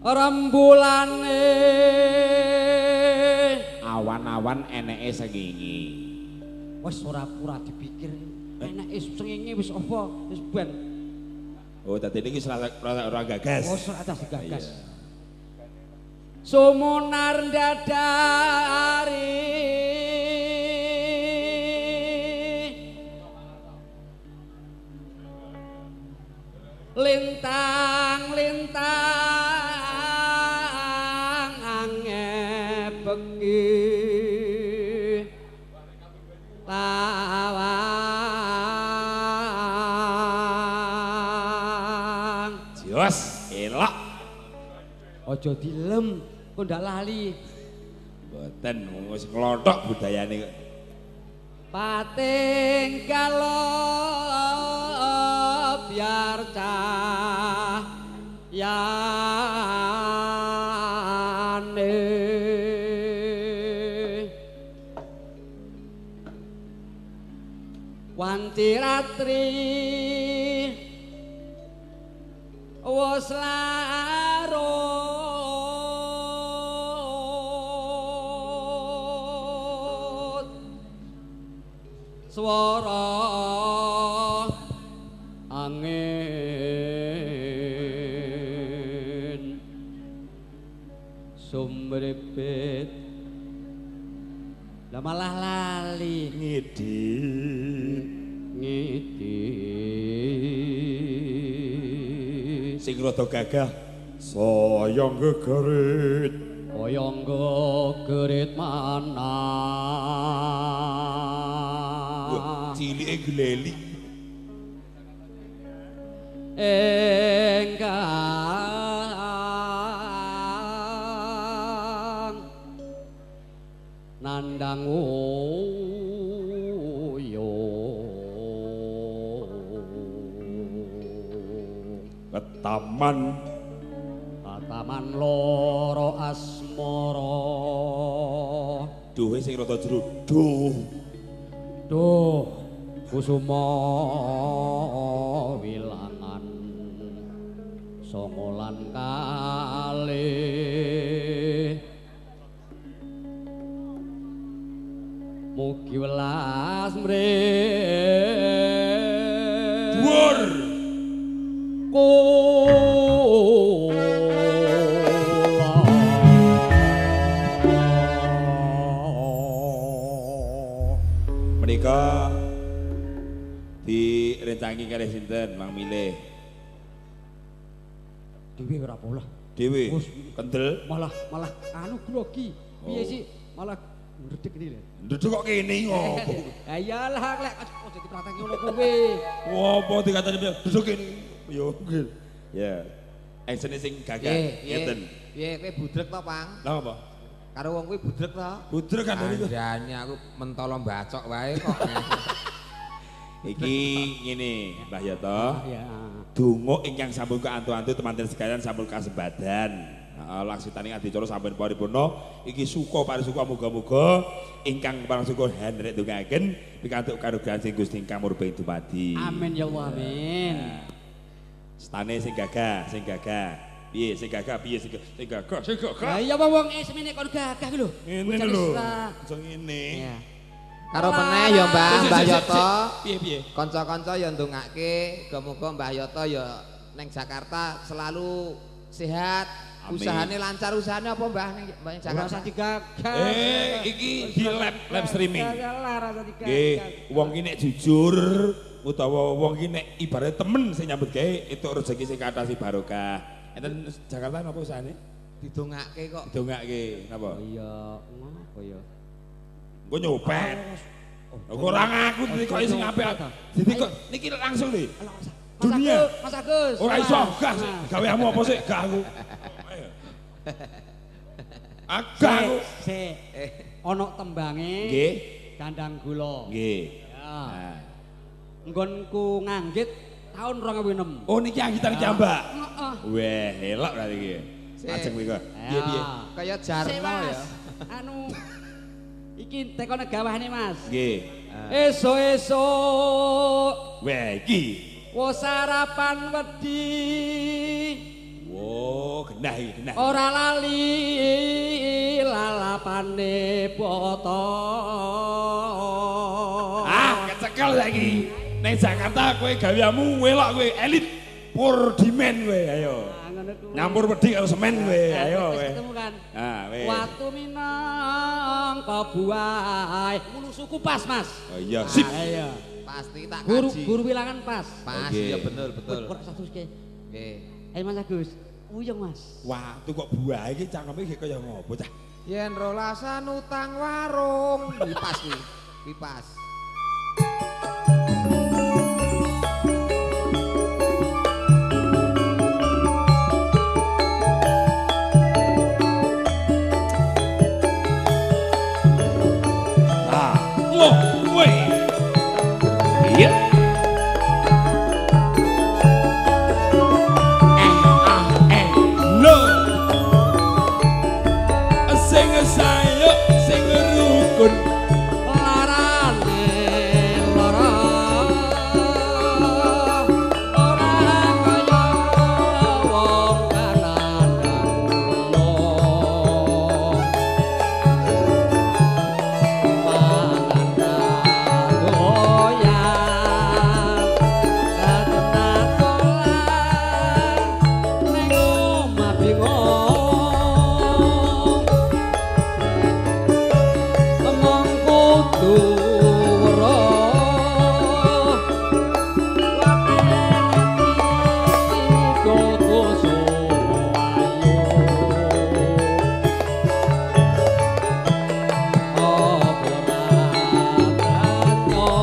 Rembulane awan-awan eneke srengenge. Wis ora dipikir. Eneke srengenge wis apa? Wis ben. Oh, dadi niki ora gagas. Oh, ora gagas. Sumunar dadari lintang-lintang angepeki lawang Jos, elok. Aja dilem, kok ndak lali. Mboten wis nglonthok budayane kok. Pating galop biar cahyane wanti ratri wis larut swara angin sumripit lah malah lali Ngidi sing rada gagah saya gegerit kaya gegerit mana cilike gleli engkang nandang Ketaman loro asmara duwe sing rada jero duh kusuma wilangan songolan kalih mugi welas mrih dhuwur menika direncangi kalih sinten Mang Milih dhewe ora pola dhewe kendel malah anu grogi piye sih malah ndredeg iki lho ndredeg kok kene ngopo ha iyalah lek aja dipratake ngono kuwi opo dikatani ndredeg kene yo nggih ya aksene sing gagah ngeten piye kowe budrek to Pang lha apa karo wong kuwi budrek to budrek kan niku andane aku mentolo mbacok wae kok iki ngene Mbah Yoto ya donga ingkang sampun keantu-antu teman-teman sekalian sampun kasembadan laksitane adicara sampun paripurna iki suka parisuka muga-muga ingkang parasuka henrek ndongaken pikantuk karugian sing Gusti ingkang murbeng dumadi amin ya Allah amin stane sing gagah piye sing gagah lah iya wong semene kon gagah lho ngene lho iso ngene karo meneh ya Mbah Yoto piye kanca-kanca ya ndongake muga-muga Mbah Yoto ya ning Jakarta selalu sehat usahane lancar usahane apa Mbah ning Jakarta rasa digagas iki di live streaming rasa digagas nggih wong iki nek jujur utawa wong iki nek ibarat temen sing nyambut gawe itu rezeki sing katasi barokah enten Jakarta napa usahane didongake kok didongake napa iya ngopo ya engko nyopet ora ngaku kok sing apik dadi kok niki langsung lho dunia Mas Agus ora iso gas gaweanmu apa sih gak aku agak aku sik ana tembange nggih kandang gula nggih ya nggonku nganggit tahun 2006 oh niki anggitan iki mbak heeh weh elok berarti iki ajeng mriko piye kaya jarno ya anu iki tekone gawahne Mas nggih esuk-esuk weh iki wo sarapan wedi wo Nah iki nah. Ora lali lalapane boto. Ah, kecekel saiki. Ning Jakarta kowe gaweamu welok kowe elit pur dimen kowe ayo. Nyampur wedi karo semen kowe ayo kowe. Ketemu kan. Ah, wis. Watu minangka buah. Mulu suku pas, Mas. Oh iya, sip. Ayo. Pasti tak kaji. Guru bilangan pas. Pas, Oke. ya betul. Kok satu ke. Nggih. Ayo Mas Agus. Uyung Mas. Watu kok buah iki cangkeme iki kaya ngopo cah? Yen rolasan utang warung. Pipas kuwi. Pipas. Ah, loh, kowe. Iya. Loh. Sing sayo sing rukun. Larane lara. Ora kaya wong kanan yo. Mananda goyang. Tenan dolan ning omah bingung. Among kudu weruh watene kudu suwayu apa ranyo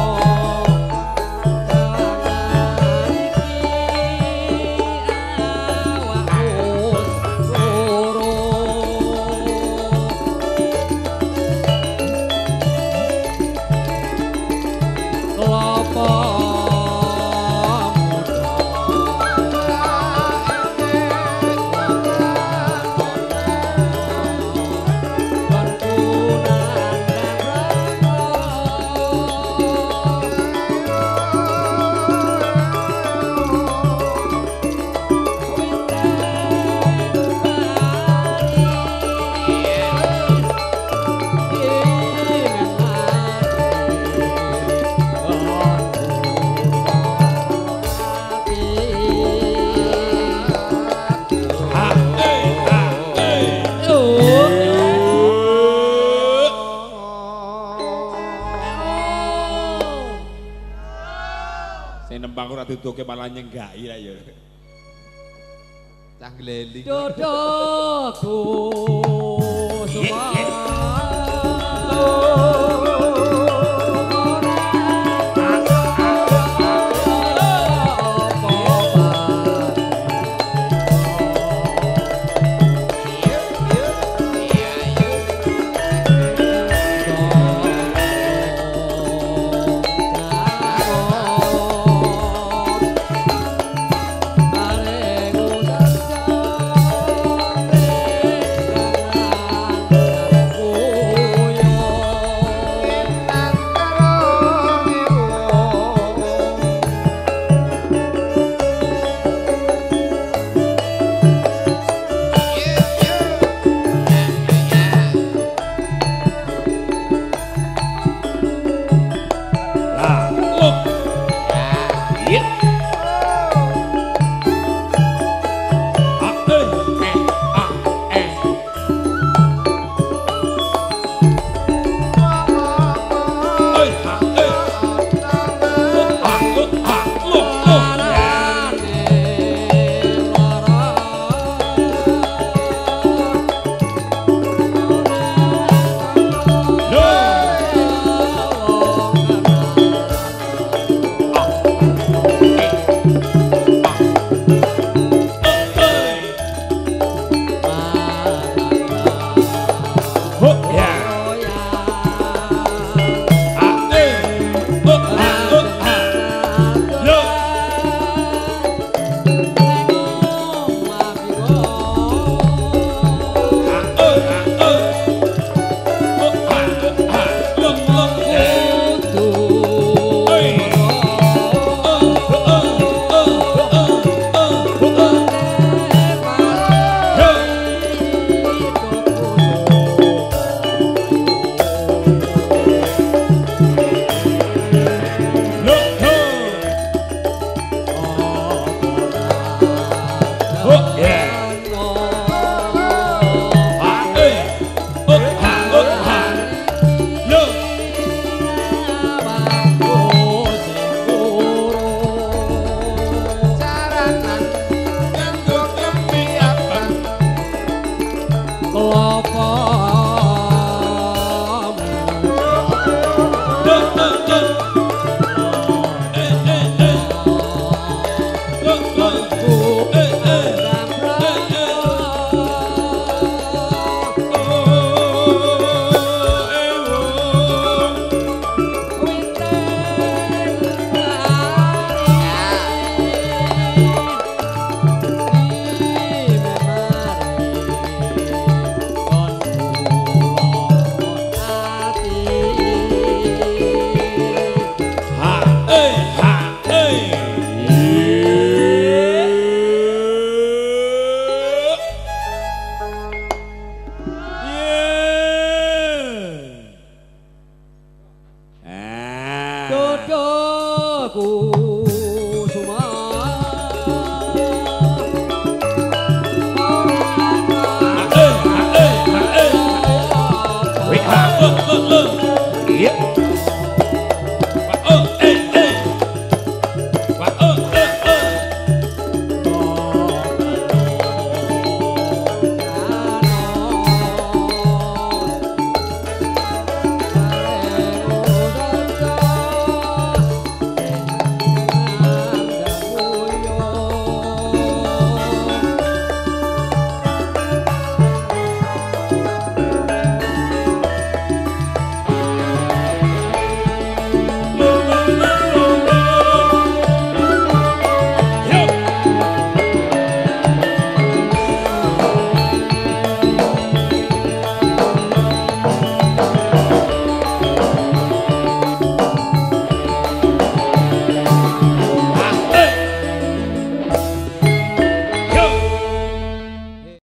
Sing nempang ora duduke malah nyenggai ra ya. Cah gleli. Dodoku semua. Lah, loh. Iya. Ah, Yeah.